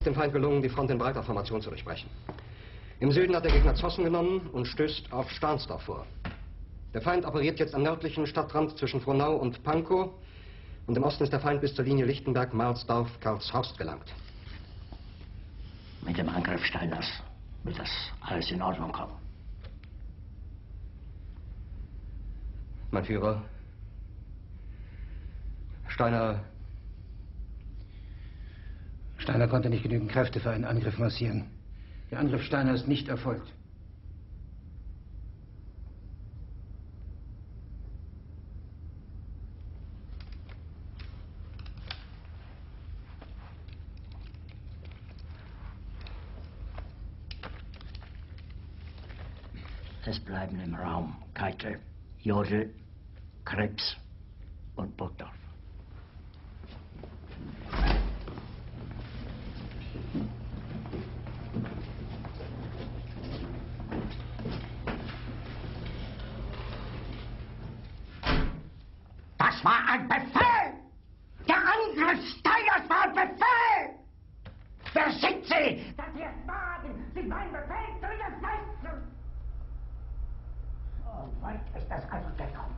Dem Feind gelungen, die Front in breiter Formation zu durchbrechen. Im Süden hat der Gegner Zossen genommen und stößt auf Stahnsdorf vor. Der Feind operiert jetzt am nördlichen Stadtrand zwischen Frohnau und Pankow. Und im Osten ist der Feind bis zur Linie Lichtenberg-Marsdorf-Karlshorst gelangt. Mit dem Angriff Steiners wird das alles in Ordnung kommen. Mein Führer, Steiner konnte nicht genügend Kräfte für einen Angriff massieren. Der Angriff Steiner ist nicht erfolgt. Es bleiben im Raum Keitel, Jodl, Krebs und Burgdorf. Das war ein Befehl! Der Angriff Steiners war ein Befehl! Wer sind Sie, dass Sie es wagen, sich meinen Befehl zu widersetzen? So weit ist das also gekommen.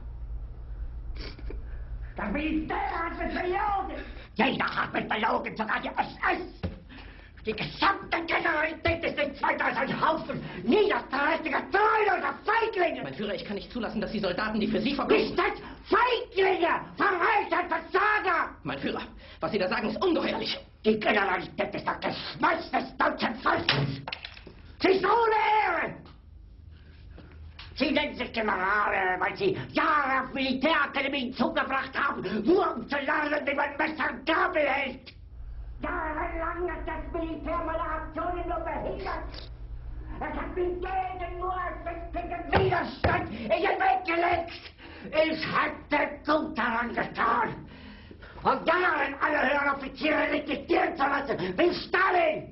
Das Militär hat mich belogen! Jeder hat mich belogen, sogar die SS! Die gesamte Generalität ist nichts weiter als ein Haufen niederträchtiger, treuloser Feiglinge! Mein Führer, ich kann nicht zulassen, dass die Soldaten, die für Sie verbringen... Nicht als Feiglinge! Verreiter, Versager! Mein Führer, was Sie da sagen, ist ungeheuerlich. Die Generalität ist das Geschmeiß des deutschen Volkes! Sie ist ohne Ehre! Sie nennen sich Generale, weil Sie Jahre auf Militärakademien zugebracht haben, nur um zu lernen, wie man Messer und Gabel hält! Jahrelang hat das Militär meine Aktionen nur behindert. Es hat mich gegen nur ersichtlichen Widerstand in den Weg gelegt. Ich hätte gut daran getan, von Jahren alle höheren Offiziere liquidieren zu lassen, wie Stalin.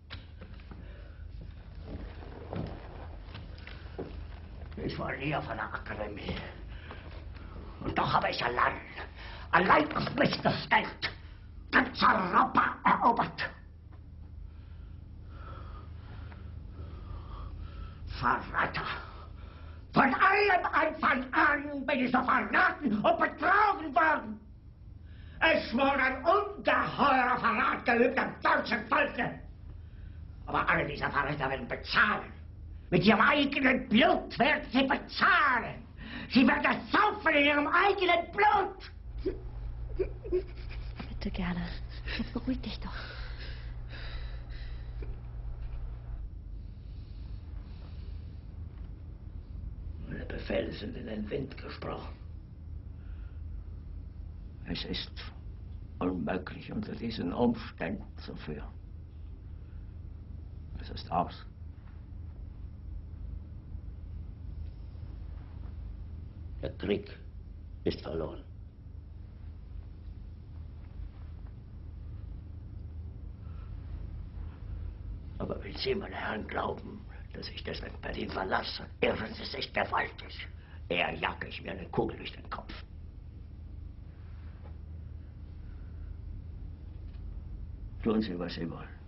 Ich war nie auf einer Akademie. Und doch habe ich allein auf mich gestellt, ganz Europa erobert. Verräter! Von allem Anfang an bin ich so verraten und betrogen worden. Es wurde ein ungeheurer Verrat geübt am deutschen Volke. Aber alle diese Verräter werden bezahlen. Mit ihrem eigenen Blut werden sie bezahlen. Sie werden das saufen in ihrem eigenen Blut. Bitte gerne. Jetzt beruhig dich doch. Meine Befehle sind in den Wind gesprochen. Es ist unmöglich, unter diesen Umständen zu führen. Es ist aus. Der Krieg ist verloren. Aber wenn Sie, meine Herren, glauben, dass ich deswegen Berlin verlasse, irren Sie sich gewaltig. Eher jage ich mir eine Kugel durch den Kopf. Tun Sie, was Sie wollen.